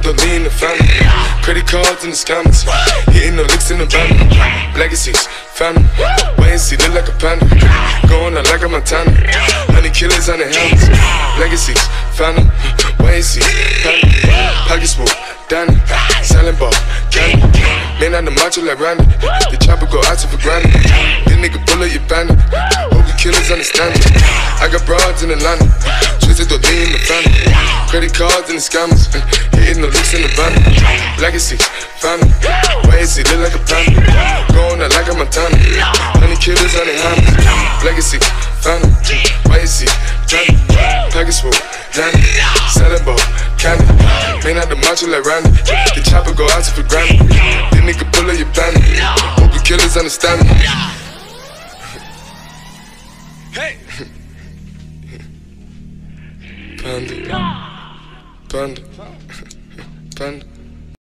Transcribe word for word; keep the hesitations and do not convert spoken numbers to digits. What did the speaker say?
the lean, the family. Credit cards in the scammers. Hitting the licks in the van. Legacies, family. Wait and see, look like a panda. Going out like a Montana. Honey killers on the helmets. Legacies, family. Wait and see, family. Pockets full, Danny. Selling ball, candy. Man on the macho like Randy. The chopper go out to for granted. This nigga bullet your bandit. Hope the killers understand it. I got broads in Atlanta. Twisted the lean in the family. Credit cards and the scammers. Hitting the licks in the van. Legacy, family. Wait and see, look like a panda. Going out like a Montana. Honey killers on the hammers. Legacy, family. Wait and see, family. Package full, Danny. Selling ball, candy. Man out the macho like Randy. The chopper go out to for granted. This nigga pull up your bandit. Hope the killers understand me. Hey! Panda. Panda. Panda.